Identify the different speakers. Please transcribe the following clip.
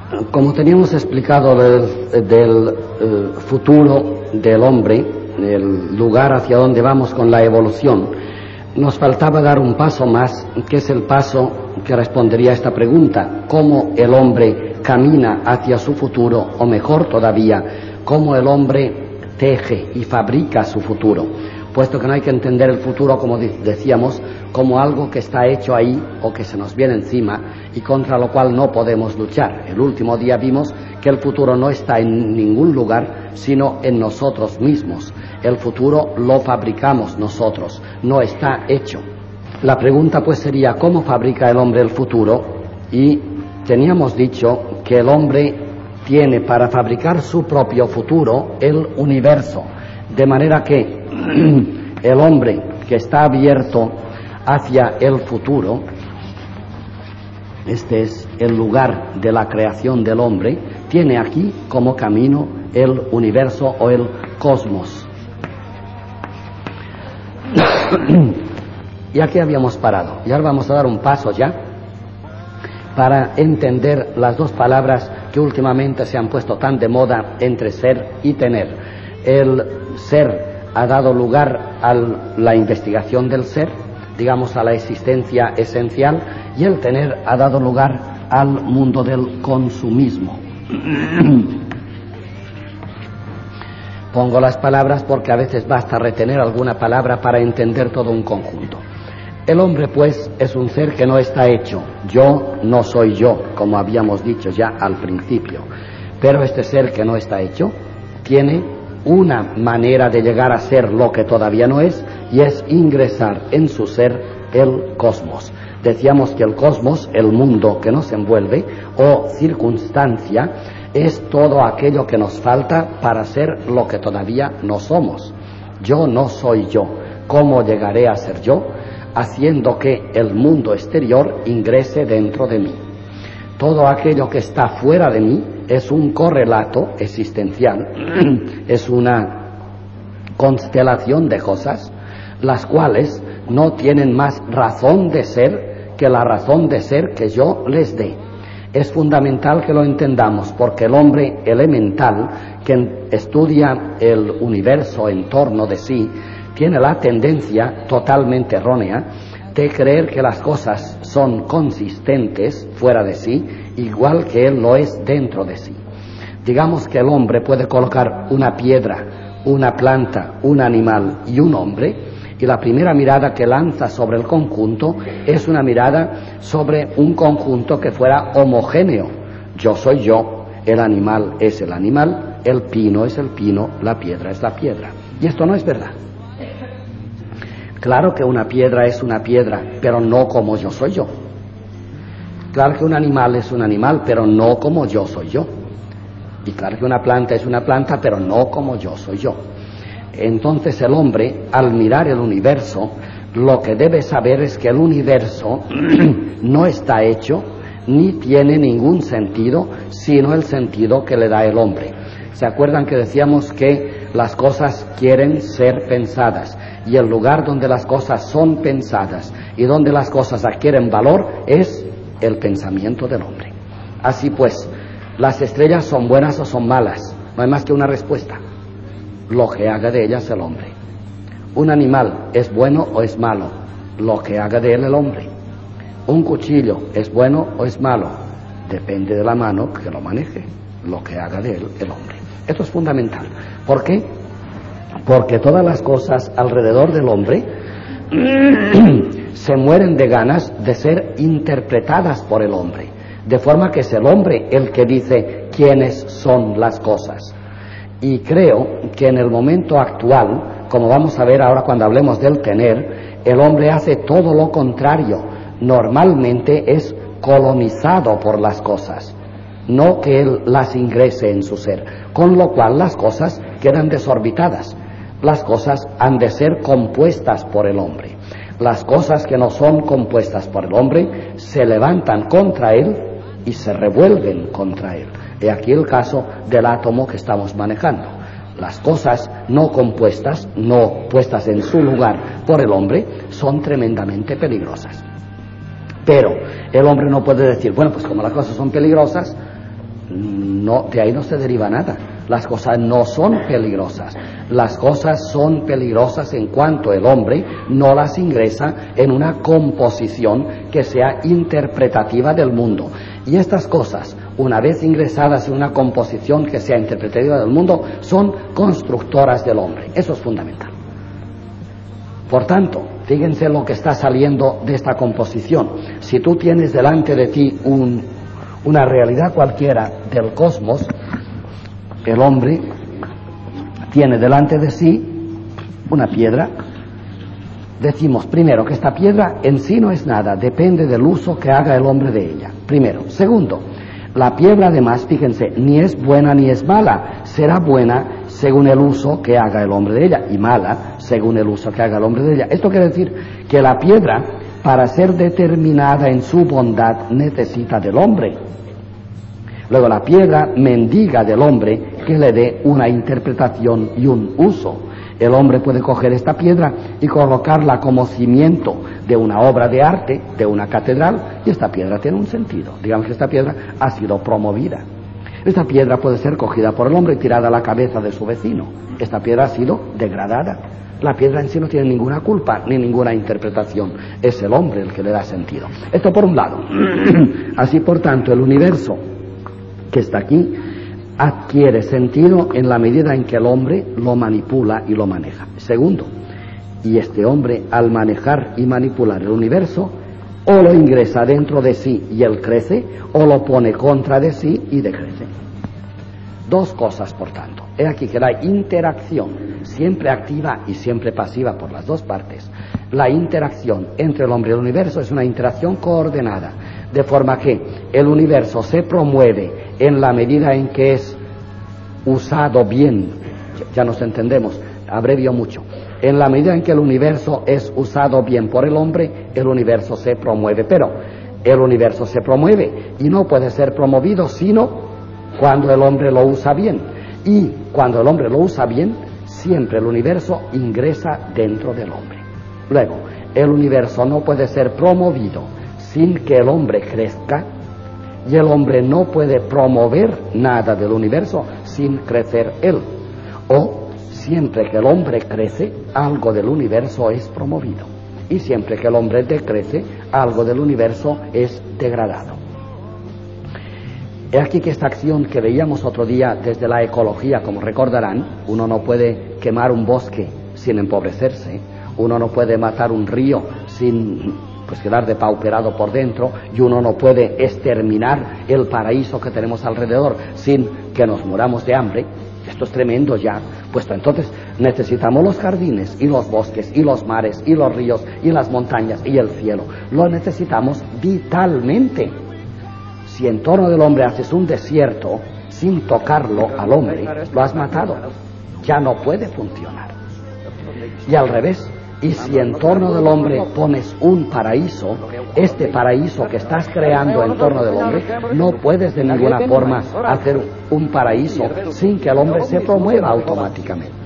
Speaker 1: Como teníamos explicado del futuro del hombre, el lugar hacia donde vamos con la evolución, nos faltaba dar un paso más, que es el paso que respondería a esta pregunta: ¿cómo el hombre camina hacia su futuro? O mejor todavía, ¿cómo el hombre teje y fabrica su futuro? Puesto que no hay que entender el futuro, como decíamos, como algo que está hecho ahí o que se nos viene encima y contra lo cual no podemos luchar. El último día vimos que el futuro no está en ningún lugar, sino en nosotros mismos. El futuro lo fabricamos nosotros, no está hecho. La pregunta pues sería: ¿cómo fabrica el hombre el futuro? Y teníamos dicho que el hombre tiene para fabricar su propio futuro el universo, de manera que el hombre que está abierto hacia el futuro, este es el lugar de la creación del hombre, tiene aquí como camino el universo o el cosmos. Y aquí habíamos parado, y ahora vamos a dar un paso ya para entender las dos palabras que últimamente se han puesto tan de moda entre ser y tener. El ser ha dado lugar a la investigación del ser, digamos a la existencia esencial, y el tener ha dado lugar al mundo del consumismo. Pongo las palabras porque a veces basta retener alguna palabra para entender todo un conjunto. El hombre pues es un ser que no está hecho. Yo no soy yo, como habíamos dicho ya al principio, pero este ser que no está hecho tiene una manera de llegar a ser lo que todavía no es, y es ingresar en su ser el cosmos. Decíamos que el cosmos, el mundo que nos envuelve o circunstancia, es todo aquello que nos falta para ser lo que todavía no somos. Yo no soy yo. ¿Cómo llegaré a ser yo? Haciendo que el mundo exterior ingrese dentro de mí. Todo aquello que está fuera de mí es un correlato existencial, es una constelación de cosas, las cuales no tienen más razón de ser que la razón de ser que yo les dé. Es fundamental que lo entendamos, porque el hombre elemental que estudia el universo en torno de sí tiene la tendencia totalmente errónea de creer que las cosas son consistentes fuera de sí, igual que él lo es dentro de sí. Digamos que el hombre puede colocar una piedra, una planta, un animal y un hombre, y la primera mirada que lanza sobre el conjunto es una mirada sobre un conjunto que fuera homogéneo. Yo soy yo, el animal es el animal, el pino es el pino, la piedra es la piedra. Y esto no es verdad. Claro que una piedra es una piedra, pero no como yo soy yo. Claro que un animal es un animal, pero no como yo soy yo. Y claro que una planta es una planta, pero no como yo soy yo. Entonces el hombre, al mirar el universo, lo que debe saber es que el universo no está hecho ni tiene ningún sentido, sino el sentido que le da el hombre. ¿Se acuerdan que decíamos que las cosas quieren ser pensadas? Y el lugar donde las cosas son pensadas y donde las cosas adquieren valor es el pensamiento del hombre. Así pues, las estrellas son buenas o son malas, no hay más que una respuesta: lo que haga de ellas el hombre. Un animal es bueno o es malo, lo que haga de él el hombre. Un cuchillo es bueno o es malo, depende de la mano que lo maneje, lo que haga de él el hombre. Esto es fundamental. ¿Por qué? Porque todas las cosas alrededor del hombre se mueren de ganas de ser interpretadas por el hombre, de forma que es el hombre el que dice quiénes son las cosas. Y creo que en el momento actual, como vamos a ver ahora cuando hablemos del tener, el hombre hace todo lo contrario. Normalmente es colonizado por las cosas, no que él las ingrese en su ser, con lo cual las cosas quedan desorbitadas. Las cosas han de ser compuestas por el hombre. Las cosas que no son compuestas por el hombre se levantan contra él y se revuelven contra él. He aquí el caso del átomo que estamos manejando. Las cosas no compuestas, no puestas en su lugar por el hombre, son tremendamente peligrosas. Pero el hombre no puede decir, bueno, pues como las cosas son peligrosas, no, de ahí no se deriva nada. Las cosas no son peligrosas. Las cosas son peligrosas en cuanto el hombre no las ingresa en una composición que sea interpretativa del mundo. Y estas cosas, una vez ingresadas en una composición que sea interpretativa del mundo, son constructoras del hombre. Eso es fundamental. Por tanto, fíjense lo que está saliendo de esta composición. Si tú tienes delante de ti una realidad cualquiera del cosmos, el hombre tiene delante de sí una piedra. Decimos primero que esta piedra en sí no es nada, depende del uso que haga el hombre de ella. Primero. Segundo, la piedra además, fíjense, ni es buena ni es mala, será buena según el uso que haga el hombre de ella, y mala según el uso que haga el hombre de ella. Esto quiere decir que la piedra, para ser determinada en su bondad, necesita del hombre. Luego la piedra mendiga del hombre que le dé una interpretación y un uso. El hombre puede coger esta piedra y colocarla como cimiento de una obra de arte, de una catedral, y esta piedra tiene un sentido. Digamos que esta piedra ha sido promovida. Esta piedra puede ser cogida por el hombre y tirada a la cabeza de su vecino. Esta piedra ha sido degradada. La piedra en sí no tiene ninguna culpa ni ninguna interpretación. Es el hombre el que le da sentido. Esto por un lado. Así, por tanto, el universo que está aquí adquiere sentido en la medida en que el hombre lo manipula y lo maneja. Segundo, y este hombre, al manejar y manipular el universo, o lo ingresa dentro de sí y él crece, o lo pone contra de sí y decrece. Dos cosas, por tanto. He aquí que la interacción, siempre activa y siempre pasiva por las dos partes, la interacción entre el hombre y el universo es una interacción coordenada, de forma que el universo se promueve en la medida en que es usado bien. Ya nos entendemos, abrevio mucho. En la medida en que el universo es usado bien por el hombre, el universo se promueve. Pero el universo se promueve y no puede ser promovido sino cuando el hombre lo usa bien. Y cuando el hombre lo usa bien, siempre el universo ingresa dentro del hombre. Luego, el universo no puede ser promovido sin que el hombre crezca, y el hombre no puede promover nada del universo sin crecer él. O siempre que el hombre crece, algo del universo es promovido, y siempre que el hombre decrece, algo del universo es degradado. He aquí que esta acción que veíamos otro día desde la ecología, como recordarán, uno no puede quemar un bosque sin empobrecerse, uno no puede matar un río sin quedar depauperado por dentro, y uno no puede exterminar el paraíso que tenemos alrededor sin que nos muramos de hambre. Esto es tremendo ya, puesto entonces necesitamos los jardines y los bosques y los mares y los ríos y las montañas y el cielo. Lo necesitamos vitalmente. Si en torno del hombre haces un desierto sin tocarlo al hombre, lo has matado. Ya no puede funcionar. Y al revés, y si en torno del hombre pones un paraíso, este paraíso que estás creando en torno del hombre, no puedes de ninguna forma hacer un paraíso sin que el hombre se promueva automáticamente.